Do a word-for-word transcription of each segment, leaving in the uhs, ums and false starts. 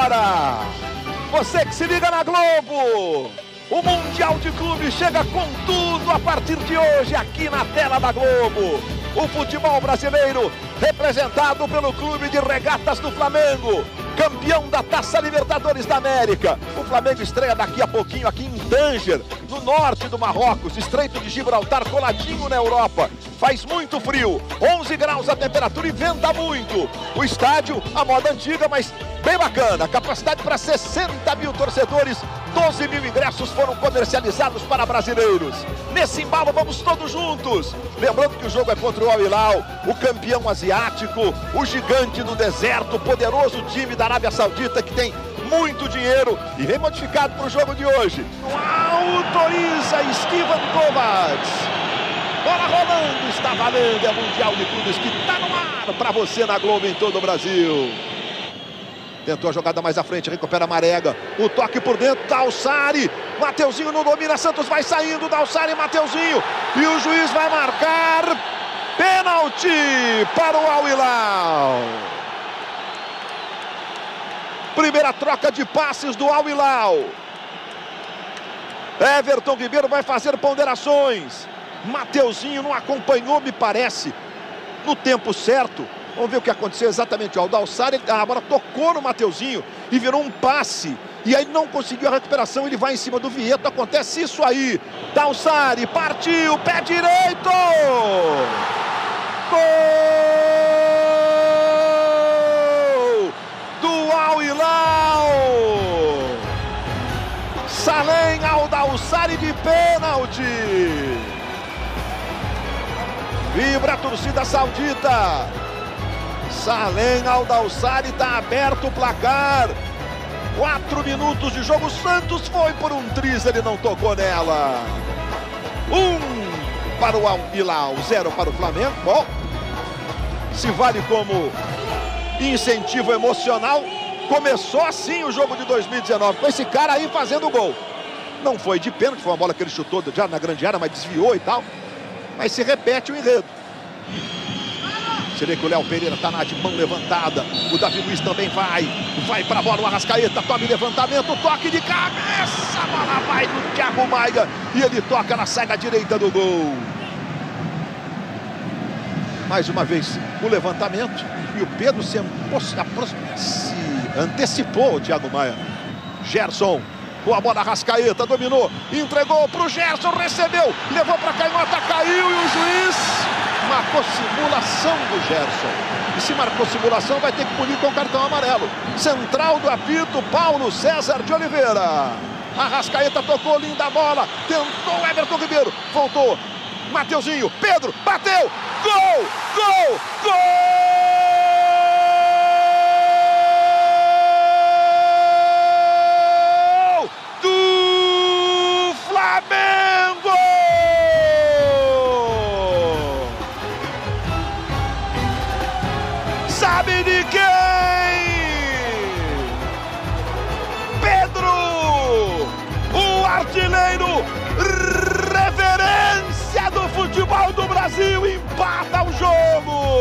agora! Você que se liga na Globo! O Mundial de Clubes chega com tudo a partir de hoje aqui na tela da Globo. O futebol brasileiro representado pelo Clube de Regatas do Flamengo, campeão da Taça Libertadores da América. O Flamengo estreia daqui a pouquinho aqui em Tanger, no norte do Marrocos, Estreito de Gibraltar, coladinho na Europa. Faz muito frio, onze graus a temperatura e venta muito. O estádio, a moda antiga, mas bem bacana. Capacidade para sessenta mil torcedores, doze mil ingressos foram comercializados para brasileiros. Nesse embalo vamos todos juntos. Lembrando que o jogo é contra o Al Hilal, o campeão asiático, o gigante do deserto, o poderoso time da Arábia Saudita que tem muito dinheiro e vem modificado para o jogo de hoje. Autoriza Estevan Kovacs. Bola rolando, está valendo, é Mundial de Clubes que está no ar para você na Globo em todo o Brasil. Tentou a jogada mais à frente, recupera a Marega. O toque por dentro, Dalsari. Mateuzinho não domina, Santos vai saindo, Dalsari, Mateuzinho. E o juiz vai marcar pênalti para o Al Hilal. Primeira troca de passes do Al Hilal. Everton Ribeiro vai fazer ponderações. Mateuzinho não acompanhou, me parece, no tempo certo. Vamos ver o que aconteceu exatamente. O Dalsari, a bola tocou no Mateuzinho e virou um passe. E aí não conseguiu a recuperação, ele vai em cima do Vieto. Acontece isso aí. Dalsari partiu, pé direito! Gol! Do Al Hilal! Salem Al Dalsari de pênalti! Vibra a torcida saudita! Salem Al Dalsari, está aberto o placar. Quatro minutos de jogo. O Santos foi por um triz, ele não tocou nela. Um para o Al Hilal, zero para o Flamengo. Bom, se vale como incentivo emocional, começou assim o jogo de dois mil e dezenove, com esse cara aí fazendo gol. Não foi de pênalti, foi uma bola que ele chutou já na grande área, mas desviou e tal. Mas se repete o enredo. Você vê que o Léo Pereira está na de mão levantada. O Davi Luiz também vai. Vai para a bola, o Arrascaeta toma levantamento, toque de cabeça. A bola vai do Thiago Maia e ele toca na saída direita do gol. Mais uma vez o levantamento e o Pedro se, se antecipou, o Thiago Maia. Gerson. Com a bola, Arrascaeta dominou, entregou para o Gerson, recebeu, levou para a canhota, caiu e o juiz marcou simulação do Gerson. E se marcou simulação, vai ter que punir com cartão amarelo. Central do apito, Paulo César de Oliveira. Arrascaeta tocou, linda bola, tentou Everton Ribeiro, voltou, Mateuzinho, Pedro, bateu, gol, gol, gol! Sabe de quem? Pedro, o artilheiro, referência do futebol do Brasil, empata o jogo.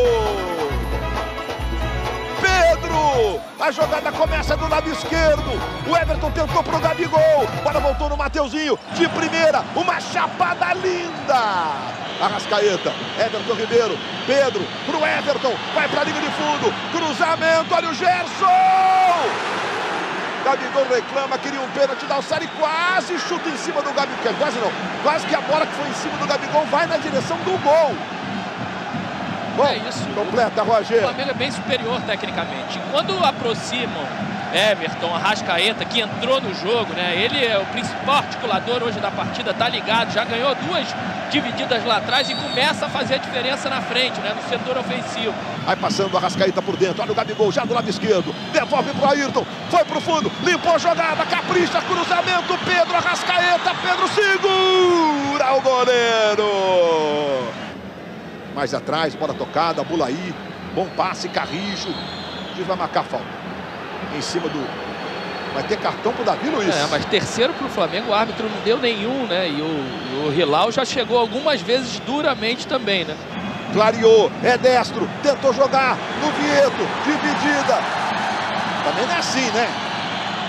Pedro, a jogada começa do lado esquerdo. O Everton tentou pro Gabigol, bola voltou no Mateuzinho, de primeira, uma chapada linda. Arrascaeta, Everton Ribeiro, Pedro, pro Everton, vai pra linha de fundo, cruzamento, olha o Gerson! Gabigol reclama, queria um pênalti, Dalsari quase chuta em cima do Gabigol, quase não, quase que a bola que foi em cima do Gabigol vai na direção do gol. Bom, é isso. Completa, Roger. O Flamengo é bem superior tecnicamente. Quando aproximam Everton, Arrascaeta, que entrou no jogo, né? Ele é o principal articulador hoje da partida, tá ligado, já ganhou duas divididas lá atrás e começa a fazer a diferença na frente, né? No setor ofensivo. Vai passando a Arrascaeta por dentro, olha o Gabigol já do lado esquerdo, devolve pro Ayrton, foi pro fundo, limpou a jogada, capricha, cruzamento, Pedro, Arrascaeta, Pedro segura o goleiro. Mais atrás, bola tocada, Bulaí, bom passe, Carrijo, o juiz vai marcar falta. Em cima do... Vai ter cartão pro Davi Luiz. É, mas terceiro pro Flamengo, o árbitro não deu nenhum, né? E o, o Hilal já chegou algumas vezes duramente também, né? Clareou, é destro, tentou jogar no Vieto, dividida. Também não é assim, né?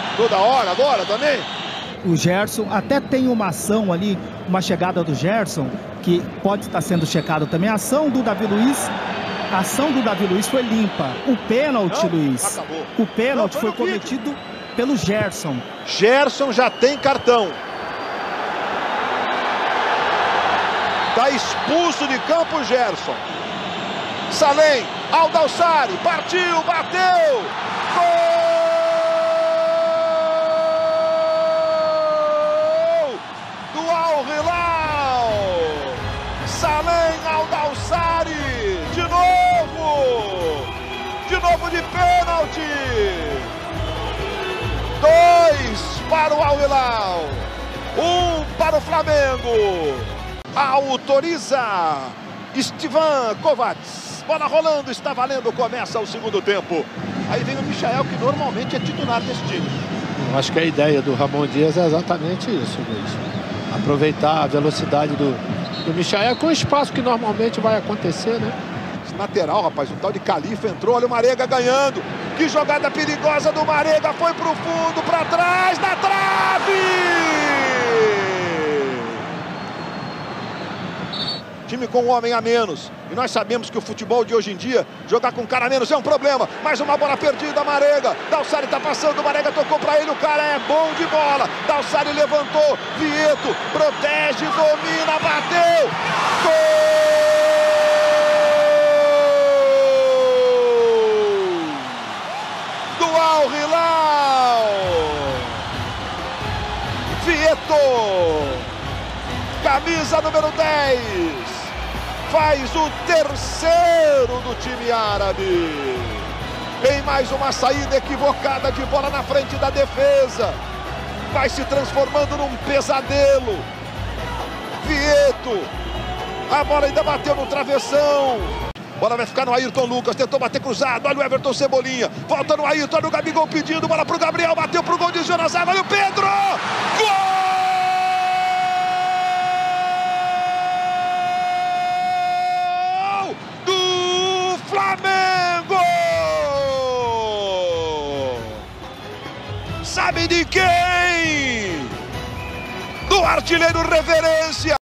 Toda hora agora também? O Gerson até tem uma ação ali, uma chegada do Gerson, que pode estar sendo checado também. A ação do Davi Luiz, a ação do Davi Luiz foi limpa. O pênalti, Não, Luiz, acabou. o pênalti Não, foi, foi cometido pelo Gerson. Gerson já tem cartão. Tá expulso de campo Gerson. Salem, Aldalsari, partiu, bateu. Gol! Do Al Hilal. Salem, Aldalsari, de novo. De novo de pênalti. Dois para o Al Hilal. Um para o Flamengo. Autoriza Estivan Kovacs. Bola rolando, está valendo, começa o segundo tempo. Aí vem o Michael, que normalmente é titular desse time. Eu acho que a ideia do Ramon Dias é exatamente isso, Luiz. Aproveitar a velocidade do, do Michael com o espaço que normalmente vai acontecer, né? Esse lateral, rapaz, o tal de Califa entrou, olha o Marega ganhando. Que jogada perigosa do Marega, foi pro fundo, para trás, na trave! Time com um homem a menos. E nós sabemos que o futebol de hoje em dia, jogar com um cara a menos é um problema. Mais uma bola perdida, Marega. Dalsari tá passando, Marega tocou pra ele, o cara é bom de bola. Dalsari levantou, Vieto protege, domina, bateu. Gol! Do Al Hilal. Vieto. Camisa número dez. Faz o terceiro do time árabe. Tem mais uma saída equivocada de bola na frente da defesa. Vai se transformando num pesadelo. Vieto. A bola ainda bateu no travessão. Bola vai ficar no Ayrton Lucas. Tentou bater cruzado. Olha o Everton Cebolinha. Volta no Ayrton. Olha o Gabigol pedindo. Bola pro Gabriel. Bateu pro gol de Jonas. Olha o Pedro. Gol! Flamengo! Sabe de quem? Do artilheiro reverência.